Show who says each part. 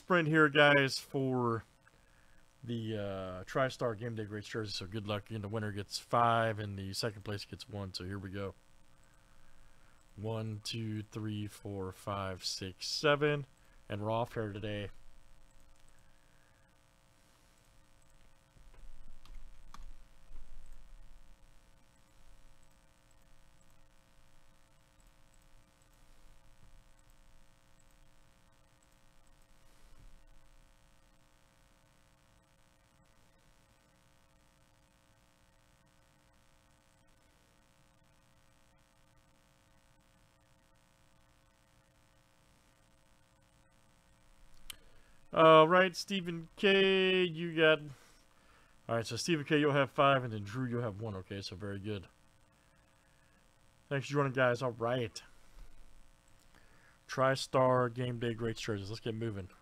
Speaker 1: sprint here, guys, for the TriStar Game Day Greats jersey. So good luck. And the winner gets 5, and the second place gets 1. So here we go. 1, 2, 3, 4, 5, 6, 7, and we're off here today. Right, Stephen K, you got... Alright, so Stephen K, you'll have 5, and then Drew, you'll have 1. Okay, so very good. Thanks for joining, guys. Alright. TriStar Game Day Greats jerseys. Let's get moving.